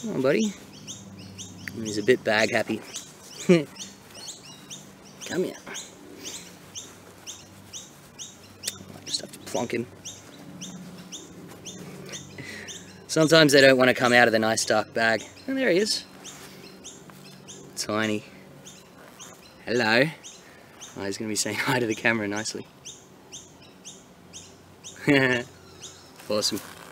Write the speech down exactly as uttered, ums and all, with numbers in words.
Come on, buddy. He's a bit bag happy. Come here. I just have to plonk him. Sometimes they don't want to come out of the nice dark bag. And there he is. Tiny. Hello. Oh, he's going to be saying hi to the camera nicely. Awesome.